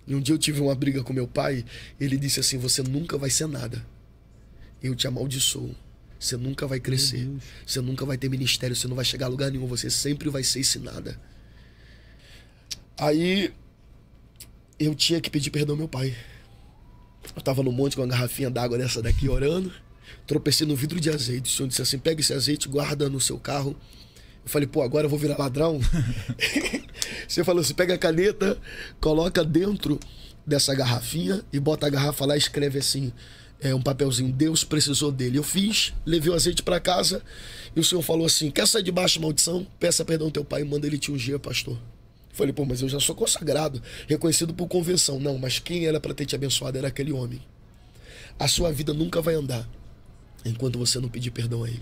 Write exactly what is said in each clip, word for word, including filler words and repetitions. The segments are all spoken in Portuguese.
E um dia eu tive uma briga com meu pai, ele disse assim, você nunca vai ser nada. Eu te amaldiçoo. Você nunca vai crescer. Você nunca vai ter ministério, você não vai chegar a lugar nenhum, você sempre vai ser esse nada. Aí eu tinha que pedir perdão ao meu pai. Eu tava no monte com uma garrafinha d'água dessa daqui orando, tropecei no vidro de azeite. O senhor disse assim, pega esse azeite, guarda no seu carro. Eu falei, pô, agora eu vou virar ladrão? Você falou assim, pega a caneta, coloca dentro dessa garrafinha e bota a garrafa lá e escreve assim, é, um papelzinho, Deus precisou dele. Eu fiz, levei o azeite para casa e o senhor falou assim, quer sair debaixo da maldição? Peça perdão ao teu pai e manda ele te ungir, pastor. Eu falei, pô, mas eu já sou consagrado, reconhecido por convenção. Não, mas quem era para ter te abençoado era aquele homem. A sua vida nunca vai andar enquanto você não pedir perdão a ele.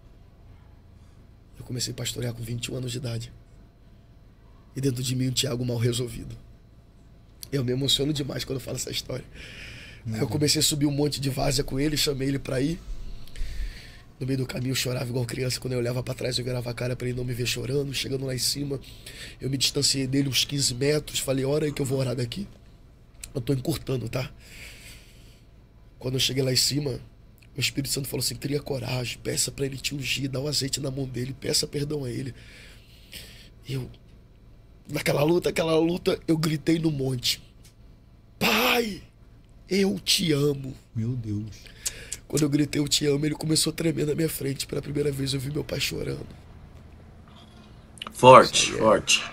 Eu comecei a pastorear com vinte e um anos de idade. E dentro de mim um Tiago mal resolvido. Eu me emociono demais quando eu falo essa história. Uhum. Aí eu comecei a subir um monte de várzea com ele, chamei ele pra ir. No meio do caminho eu chorava igual criança. Quando eu olhava pra trás eu virava a cara pra ele não me ver chorando. Chegando lá em cima, eu me distanciei dele uns quinze metros. Falei, ora aí que eu vou orar daqui. Eu tô encurtando, tá? Quando eu cheguei lá em cima, o Espírito Santo falou assim, cria coragem, peça pra ele te ungir, dá o azeite na mão dele, peça perdão a ele. E eu, naquela luta, aquela luta, eu gritei no monte, Pai, eu te amo. Meu Deus. Quando eu gritei eu te amo, ele começou a tremer na minha frente. Pela primeira vez eu vi meu pai chorando. Forte, forte.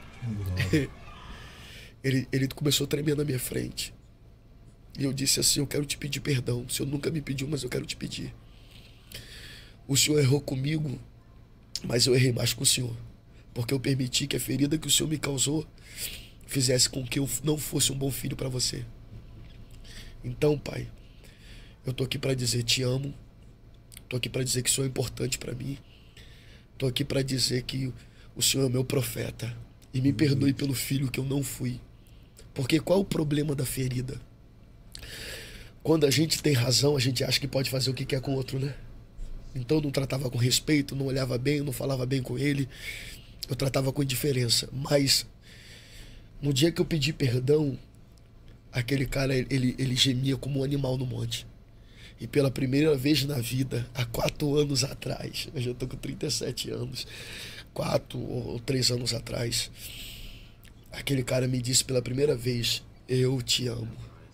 ele, ele começou a tremer na minha frente. E eu disse assim, eu quero te pedir perdão. O senhor nunca me pediu, mas eu quero te pedir. O senhor errou comigo, mas eu errei mais com o senhor. Porque eu permiti que a ferida que o senhor me causou fizesse com que eu não fosse um bom filho para você. Então, pai, eu tô aqui para dizer te amo. Tô aqui para dizer que o senhor é importante para mim. Tô aqui para dizer que o senhor é meu profeta. E me perdoe pelo filho que eu não fui. Porque qual é o problema da ferida? Quando a gente tem razão, a gente acha que pode fazer o que quer com o outro, né? Então eu não tratava com respeito, não olhava bem, não falava bem com ele. Eu tratava com indiferença. Mas no dia que eu pedi perdão, aquele cara, ele, ele gemia como um animal no monte. E pela primeira vez na vida, há quatro anos atrás, eu já estou com trinta e sete anos, quatro ou três anos atrás, aquele cara me disse pela primeira vez, eu te amo.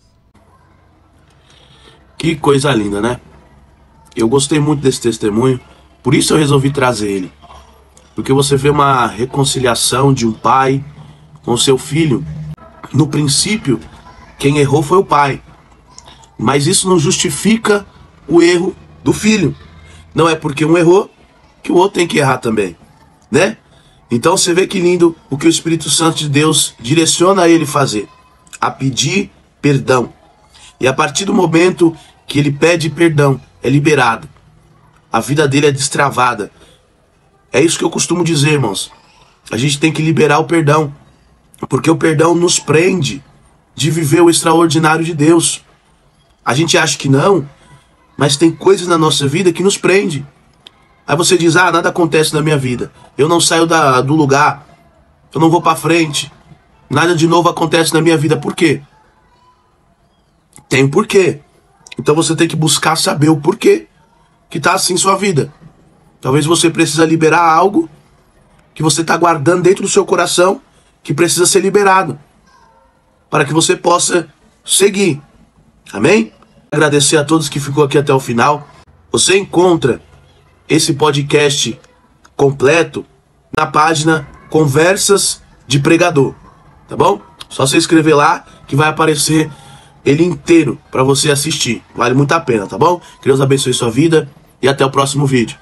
Que coisa linda, né? Eu gostei muito desse testemunho, por isso eu resolvi trazer ele. Porque você vê uma reconciliação de um pai com seu filho. No princípio, quem errou foi o pai. Mas isso não justifica o erro do filho. Não é porque um errou que o outro tem que errar também, né? Então você vê que lindo o que o Espírito Santo de Deus direciona a ele fazer. A pedir perdão. E a partir do momento que ele pede perdão, é liberado. A vida dele é destravada. É isso que eu costumo dizer, irmãos. A gente tem que liberar o perdão. Porque o perdão nos prende de viver o extraordinário de Deus. A gente acha que não, mas tem coisas na nossa vida que nos prende. Aí você diz, ah, nada acontece na minha vida. Eu não saio da, do lugar. Eu não vou pra frente. Nada de novo acontece na minha vida. Por quê? Tem um porquê. Então você tem que buscar saber o porquê que tá assim sua vida. Talvez você precisa liberar algo que você está guardando dentro do seu coração, que precisa ser liberado, para que você possa seguir. Amém? Agradecer a todos que ficou aqui até o final. Você encontra esse podcast completo na página Conversas de Pregador, tá bom? Só você escrever lá que vai aparecer ele inteiro para você assistir. Vale muito a pena, tá bom? Que Deus abençoe sua vida e até o próximo vídeo.